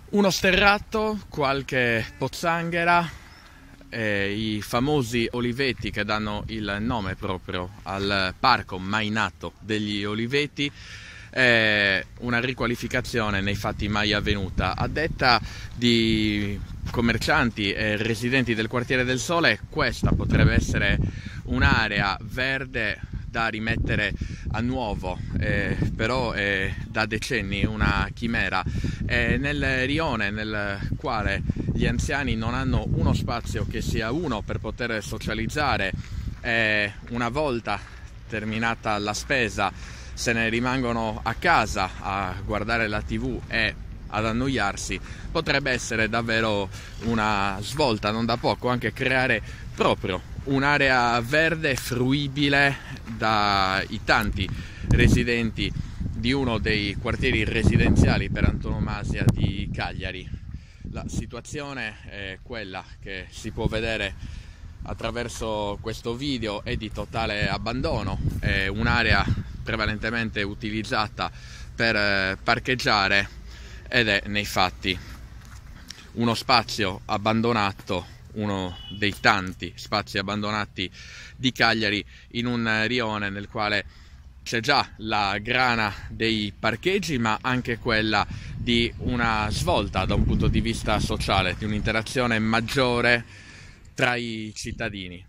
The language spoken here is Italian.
Uno sterrato, qualche pozzanghera, i famosi oliveti che danno il nome proprio al parco mai nato degli oliveti, una riqualificazione nei fatti mai avvenuta. A detta di commercianti e residenti del quartiere del Sole, questa potrebbe essere un'area verde da rimettere a nuovo, però è da decenni una chimera. Nel rione nel quale gli anziani non hanno uno spazio che sia uno per poter socializzare, una volta terminata la spesa se ne rimangono a casa a guardare la TV e ad annoiarsi, potrebbe essere davvero una svolta non da poco, anche creare proprio un'area verde fruibile dai tanti residenti di uno dei quartieri residenziali per antonomasia di Cagliari. La situazione è quella che si può vedere attraverso questo video, è di totale abbandono, è un'area prevalentemente utilizzata per parcheggiare ed è nei fatti uno spazio abbandonato, uno dei tanti spazi abbandonati di Cagliari, in un rione nel quale c'è già la grana dei parcheggi, ma anche quella di una svolta da un punto di vista sociale, di un'interazione maggiore tra i cittadini.